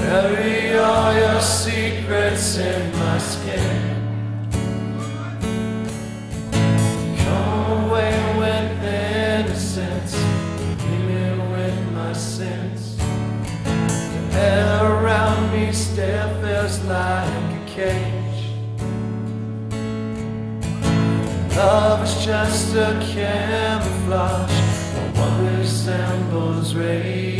Bury all your secrets in my skin. Come away with innocence, leave me with my sins. The air around me still feels like a cage. Love is just a camouflage for what resembles rage.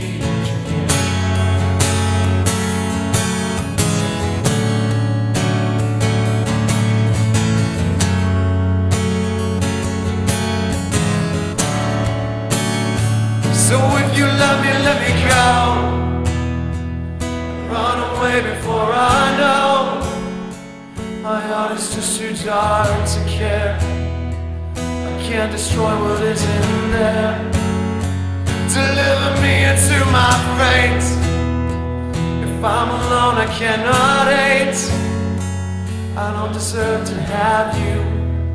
So if you love me, let me go. Run away before I know. My heart is just too dark to care. I can't destroy what is in there. Deliver me into my fate. If I'm alone, I cannot hate. I don't deserve to have you.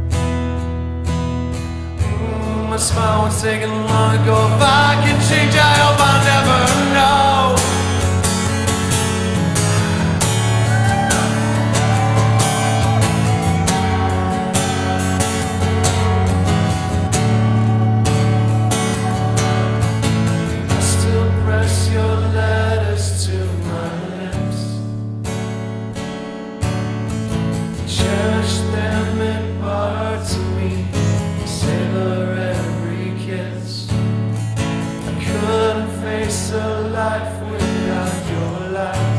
My smile was taken long ago. If I can change, I hope I'll never know. I still press your letters to my lips, cherish them in parts of me, savor every kiss. I couldn't face a life without your light.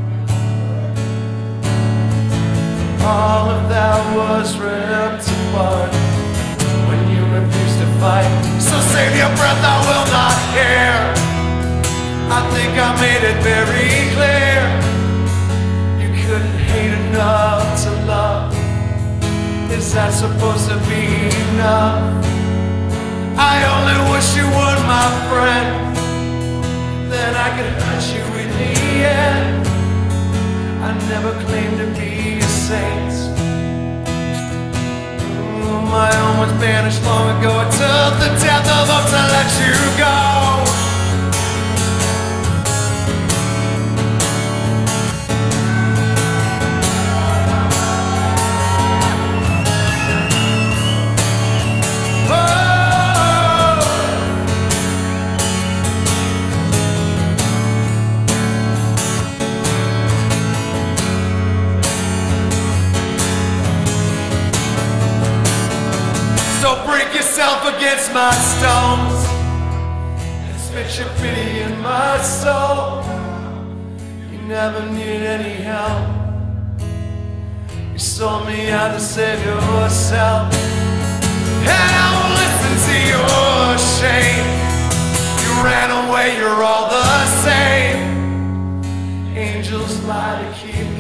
All of that was ripped apart when you refused to fight. So save your breath, I will not hear. I think I made it very clear. You couldn't hate enough to love. Is that supposed to be enough? I only wish you would, my friend. Then I could hurt you in the end. I never claimed to be a saint. My own was banished long ago. It took the death of them to let you go. So break yourself against my stones and spit your pity in my soul. You never needed any help. You sold me out to save yourself, and I won't listen to your shame. You ran away, you're all the same. Angels lie to keep